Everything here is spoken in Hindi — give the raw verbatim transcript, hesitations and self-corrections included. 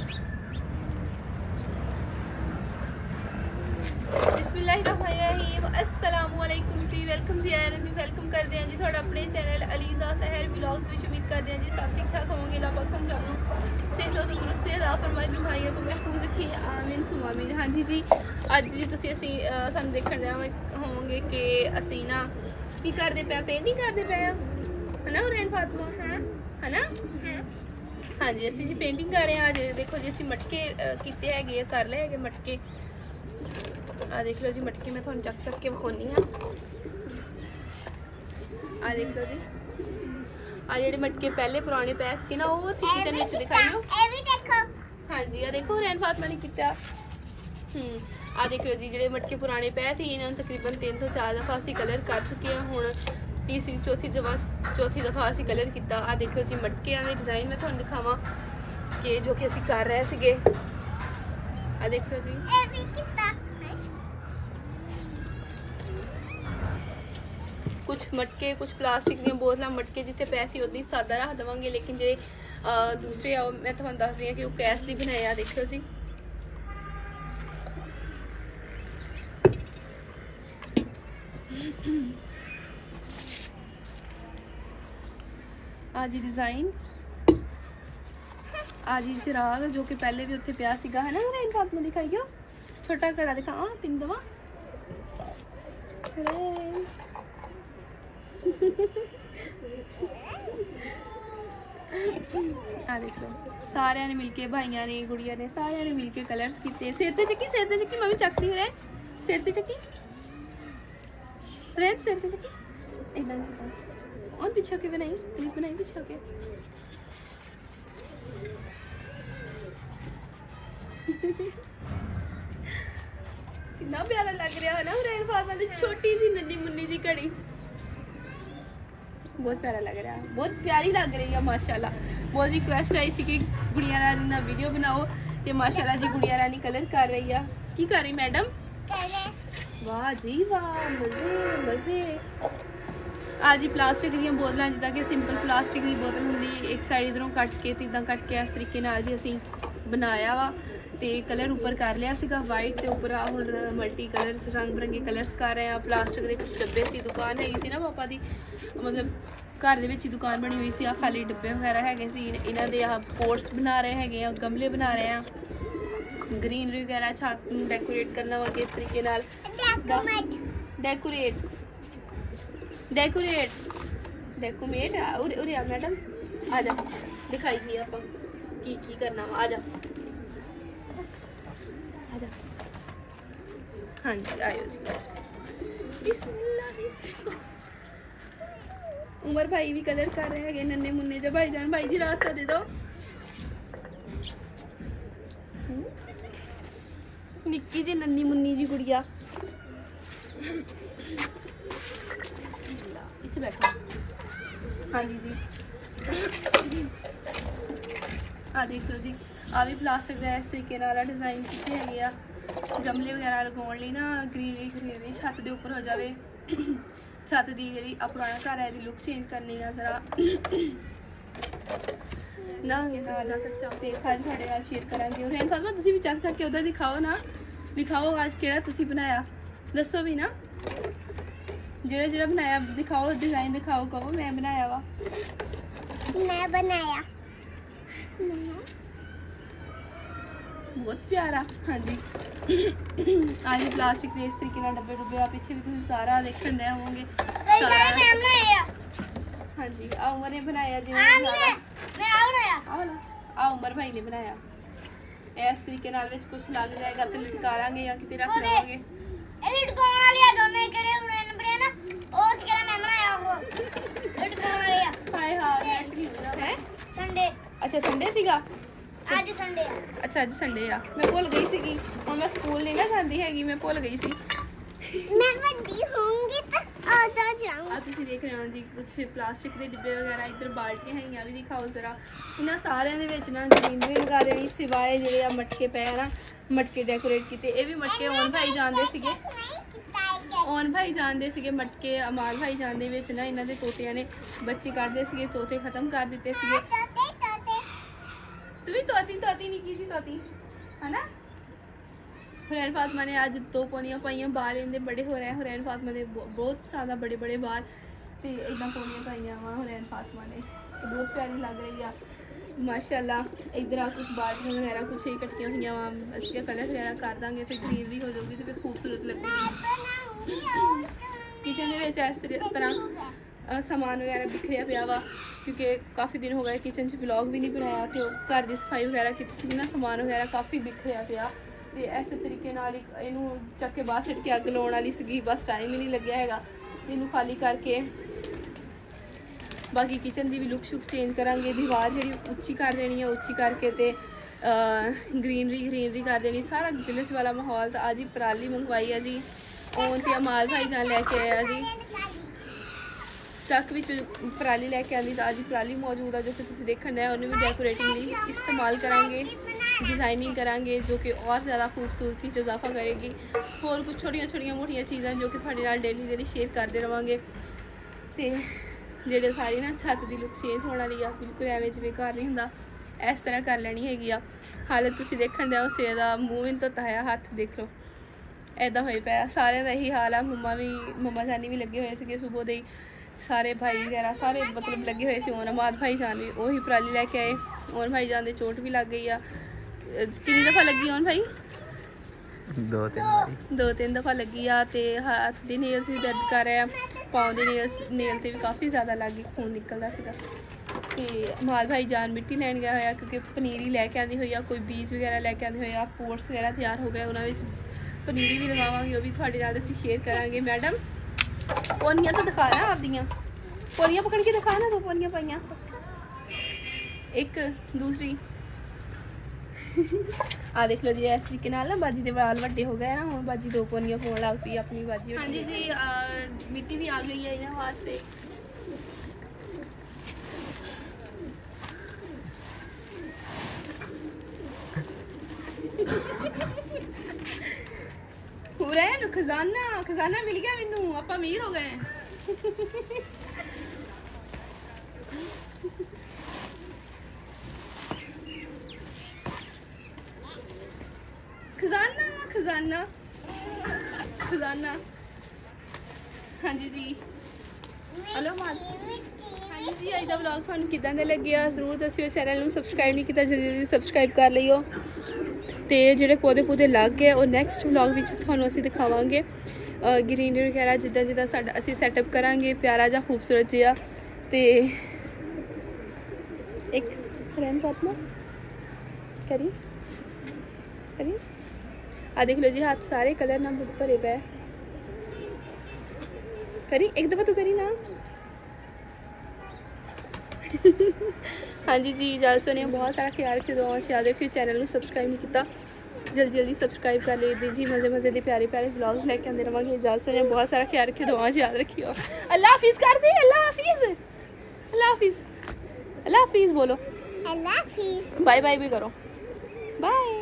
बिस्मिल्लाहिर्रहमानिर्रहीम अस्सलामुअलैकुम जी, वेलकम जी आया जी, वेलकम कर दिया जी थोड़ा अपने चैनल अलीज़ा सहर व्लॉग्स विच। उम्मीद कर दिया जी सब ठीक ठाक होंगे। अल्लाह पाक हम सब सेहत और तंदुरुस्ती अता फरमाए, बीमारियों तो महफूज रखी, आमीन सुमा आमीन। हाँ जी जी, अज जी तुसीं असीं सानूं देखण दे होवोगे कि असीं ना की करदे पे, पेंटिंग करदे पे है ना हुरैन फातिमा, है ना? हाँ जी, असीं जी पेंटिंग कर रहे हैं। अज देखो जी असीं मटके कीते हैगे, कर ले हैगे मटके। आ देख लो जी मटके, मैं थोड़ा चक चक के विखानी हाँ। आ देख लो जी, आ जेडे मटके पहले पुराने पैस के ना वो किचन में दिखाइयो। हाँ जी, आ देखो रैन फातिमा ने किया। हम्म आ देख लो जी, जेडे मटके पुराने पै थे इन्होंने तकरीबन तीन तो चार दफा असी कलर कर चुके हैं। हुण तीसरी चौथी दफा चौथी दफा असी कलर किया। आ देख लो जी मटके के डिजाइन मैं थोड़ा दिखावा कि जो कि असी कर रहे थे। आ देख लो जी, कुछ मटके कुछ प्लास्टिक दी बोतल मटके जिथे पैसे उदी सादा रख देवांगे, लेकिन जे दूसरे आओ मैं तुहानू दस दी कि वो कैस ली बनाए। आ देखो जी, आज डिजाइन आज चिराग जो कि पहले भी उत्थे पिया सीगा, है ना? रैन फातिमा दिखाइयो, छोटा कड़ा दिखावा तीन दवा। आ देख लो सारे ने मिलके, भाइयों ने गुड़िया ने सारे ने मिलके कलर्स किए। सिर ते चक्की सिर ते चक्की मम्मी चकती हो रहे, सिर ते चक्की रेड सिर ते चक्की इधर और पीछे के बनाई क्लिप बनाई पीछे के। कितना प्यारा लग रहा है ना रैन फातिमा दी छोटी सी नन्ही मुन्नी जी घड़ी, बहुत प्यारा लग रहा है, बहुत प्यारी लग रही है माशाल्लाह। बहुत रिक्वेस्ट आई सी कि गुड़िया रानी ना वीडियो बनाओ, तो माशाल्लाह जी गुड़िया रानी कलर कर रही है। की कर रही मैडम? वाह जी वाह, मजे मजे। आज जी प्लास्टिक दी बोतल जिदा कि सिंपल प्लास्टिक की बोतल होंगी, एक साइड इधरों कट के इदा कट के इस तरीके नाल जी असी बनाया वा। तो कलर उपर कर लिया सीगा वाइट, तो उपर हुण मल्टी कलर्स रंग बिरंगे कलर्स कर रहे हैं। प्लास्टिक के कुछ डब्बे सी, दुकान हैगी सी ना पापा दी, मतलब घर दे विच ही दुकान बनी हुई सी। आ खाली डब्बे वगैरह हैगे सी, इन्हां दे आ पोट्स बना रहे हैं, गमले बना रहे हैं, ग्रीनरी वगैरह छत नूं डेकोरेट करना वा किस तरीके नाल डेकोरेट डेकोरेट डेकोमेट। उरे उरे आ मैडम, आ जा दिखाइए आप की की करना वा, आ जा आ जा। हाँ जी आयो जी, बिस्मिल्लाह। उमर भाई भी कलर कर रहे हैं नन्हे मुन्ने जो। भाईजान भाई जी रास्ता दे दो। निक्की जी नन्ही मुन्नी जी गुड़िया इत्थे बैठो। हाँ जी जी, आ देख लो जी, आ भी प्लास्टिक का इस तरीके नाल डिजाइन किए है। गमले वगैरह लगाने लिए ना ग्रीनरी ग्रीनरी छत के उपर हो जाए। छत की जी पुराना घर है लुक चेंज करनी है जरा ना ना कच्चा, तो सारे थोड़े नाल शेयर करांगे। और रैन फातिमा तुसीं भी चक चक के उधर दिखाओ ना, दिखाओ आज केड़ा तुसीं बनाया, दसो भी ना जेड़ा जेड़ा बनाया दिखाओ, डिजाइन दिखाओ, कहो मैं बनाया वा, मैं बनाया बहुत प्यारा। हाँ जी आज प्लास्टिक के इस तरीके ना डब्बे डुब्बे आ पीछे भी तुम सारा देखने दे होंगे। हाँ जी आ उमर ने बनाया जी, आ उमर भाई ने बनाया। इस तरीके नाल विच कुछ लग जाएगा तो लटका लांगे या किते रख लांगे। लटकाउण वाली आ दोनों केड़े उड़न बने ना, ओ केड़ा मैं बनाया वो लटकाउण वाली आ। हाय हाय है संडे, अच्छा संडे सीगा आज संडे है। अच्छा आज संडे आ, मैं भूल गई सी कि और मैं स्कूल नहीं ना जाती हैगी, मैं भूल गई सी। मैं बड़ी होंगी तो आता जाऊंगी। आप इसे देख रहे हो जी कुछ प्लास्टिक के डिब्बे वगैरह, इधर बाल्टियां हैं भी दिखाओ जरा। इन्हां सारे दे विच ना ग्रीनरी लगा देनी सिवाय जेडे आ मटके पे ना मटके डेकोरेट किते। ये भी मटके ओन भाई जानदे सीगे, ओन भाई जानदे सीगे मटके। अमाल भाई जानदे विच ना इन्हां दे तोतियां ने बच्चे कढदे सीगे, तोते खत्म कर दिते सीगे। तू भी तोती तोती निकी जी तोती है ना। हुरैन फातिमा ने अज दो पोनियां पाइयां, बाल इनके बड़े हो रहे हैं। हुरैन फातिमा ने बहुत ज़्यादा बड़े बड़े बाल तो इदा पोनियां पाइयां वा हुरैन फातिमा ने, तो बहुत प्यारी लग रही है माशाल्लाह। इधर आ कुछ बाल्टियां वगैरह कुछ ही कट्टियां हुई वा, इसके कलर वगैरह कर देंगे, फिर ग्रीनरी हो जाएगी तो फिर खूबसूरत लगेगी। किचन के इस तरह समान वगैरह बिखरिया पिया वा, क्योंकि काफ़ी दिन हो गए किचन च व्लॉग भी नहीं बनाया, तो घर की सफाई वगैरह की ना, समान वगैरह काफ़ी बिखरिया पिया। तो इस तरीके नाल इनू चक के बाहर सिट के अग लाने वाली सी, बस टाइम ही नहीं लग्या है। इनू खाली करके बाकी किचन की भी लुक शुक चेंज करांगे, दीवार जी उच्ची कर देनी है, उच्ची करके ते ग्रीनरी ग्रीनरी कर देनी, सारा विलेज वाला माहौल। तो अज ही पराली मंगवाई है जी, ओन तो अमाल भाई जान लैके आया जी, चक भी पराली लैके आती, तो अज ही पराली मौजूद है जो कि तुम देखने है, उन्हें भी डेकोरेटिंग लिए इस्तेमाल करांगे, डिज़ाइनिंग करांगे जो कि और ज़्यादा खूबसूरती से इजाफा करेगी। और कुछ छोटिया छोटिया मोटिया चीज़ां जो कि थोड़े नाल डेली डेली शेयर करते रहांगे। तो जेडे सारी ना छत की लुक चेंज होने वाली है, बिल्कुल एवं जिवें घर नहीं होंदा, इस तरह कर लेनी हैगी आ। हालत तुसीं देखण दे सवेर दा मूँह भी नहीं धोता है, हत्थ देख लो इदा हो पाया। सारे का यही हाल है, मम्मा भी मम्मा जानी भी लगे हुए थे सुबह दे, सारे भाई वगैरह सारे मतलब लगे हुए थे। अमाद भाई जान भी उही पराली लैके आए, ओन भाई जान दे चोट भी लग गई आ। कितनी दफ़ा लगी ओन भाई? दो तीन दो तीन दफ़ा लगी आ। ते हाथ दी नेल्स भी दर्द कर रहे हैं, पाँव दी नेल्स नेल ते भी काफ़ी ज़्यादा लग गई, खून निकलदा सीगा। ते अमाद भाई जान मिट्टी लैन गया होया, क्योंकि पनीरी लैके आंदी होई आ, कोई बीज वगैरह लैके आंदे होई आ, पोर्ट्स वगैरह तैयार हो गए, उन्होंने पनीरी भी लगावांगे, वो भी थोड़े नाल असीं शेयर करांगे। मैडम पोनियां तो दिखा ना, आप दियां पोनियां पकड़ के दिखा ना, दो पोनियां पाइयां, एक दूसरी आ देख लो जी। इस तरीके नाल ना बाजी के वाल वड्डे हो गए ना, हुण बाजी दो पोनियां पाउण लग पई अपनी बाजी। हाँ जी जी, आ, मिट्टी भी आ गई है इन्हां वास्ते। हुरैन खजाना खजाना मिल गया मैनू, आप अमीर हो गए। खजाना खजाना खजाना। हाँ जी जी, हेलो मां। हाँ जी जी, अज का व्लॉग थानू किदां दा लग्गिया जरूर दस्सिओ। चैनल नू सबसक्राइब नहीं किया जल्दी जल्दी सबसक्राइब कर लियो। तो जोड़े पौधे पौधे लग गए और नैक्सट व्लॉग में थानू असीं दिखावांगे ग्रीनरी वगैरह जिद्दां जिद्दां साडा असीं सैटअप करांगे, प्यारा जा खूबसूरत जिहा। ते एक हुरैन फातिमा करी करी आ देख लो जी, हाथ सारे कलर ना भरे पे करी, एक दफ़ा तो करी ना। हाँ जी जी, जल सोने बहुत सारा ख्याल रखियो, दुआओं च याद रखियो। चैनल को सब्सक्राइब नहीं किया जल्दी जल्दी सब्सक्राइब कर ले जी, मज़े मज़े के प्यारे प्यारे व्लॉग्स लेके आते रहांगे। जल सोने बहुत सारा ख्याल रखियो, दुआओं च याद रखियो। अल्लाह हाफिज़ कर दे, अल्लाह हाफिज़ अल्लाह हाफिज़ अल्लाह हाफिज़ बोलो, अल्लाह हाफिज़। बाय बाय भी करो, बाय।